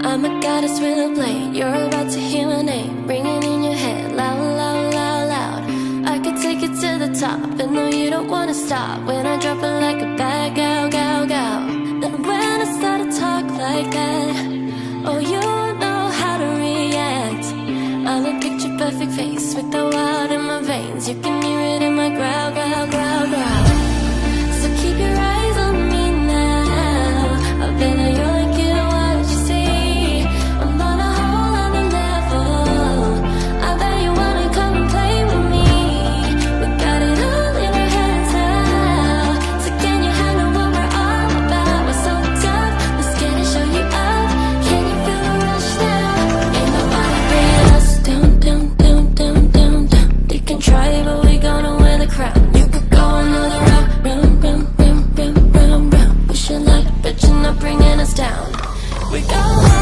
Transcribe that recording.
I'm a goddess with a blade. You're about to hear my name ringing in your head, loud, loud, loud, loud. I could take it to the top, and no, you don't wanna stop. When I drop it like a bag, gow, gow, gow. And when I start to talk like that, oh, you know how to react. I'm a picture perfect face with the wild in my veins. You can hear it in my growl, growl, growl, growl. So keep your eyes on me now. I've been a young what you see. I'm on a whole other level. I bet you wanna come and play with me. We got it all in our hands now. So can you handle what we're all about? We're so tough, we're scared to show you up. Can you feel the rush now? Ain't nobody bringing us down, down, down, down, down, down. You can try, but we gonna wear the crown. You could go another round, round, round, round, round, round, round. We should like, but you're not bringing us down. We go home.